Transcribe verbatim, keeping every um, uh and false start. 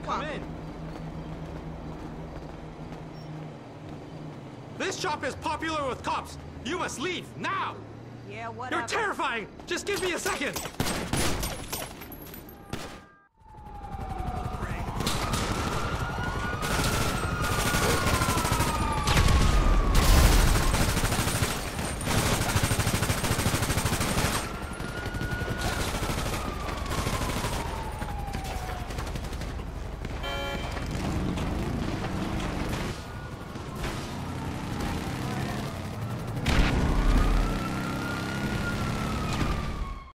Come in. This shop is popular with cops. You must leave now. Yeah, whatever. You're terrifying. Just give me a second.